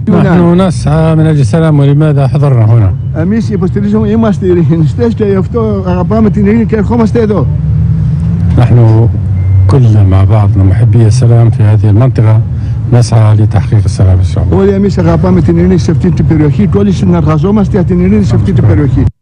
نحن نسعى من أجل السلام ولماذا حضرنا هنا؟ Εμείς υποστηρίζουμε, είμαστε ειρηνιστές και γι' αυτό αγαπάμε την ειρήνη και ερχόμαστε εδώ. نحن كلنا مع بعضنا محبي السلام في هذه المنطقة نسعى لتحقيق السلام إن شاء الله. Όλοι εμείς αγαπάμε την ειρήνη σε αυτή την περιοχή και όλοι συνεργαζόμαστε για την ειρήνη σε αυτή την περιοχή.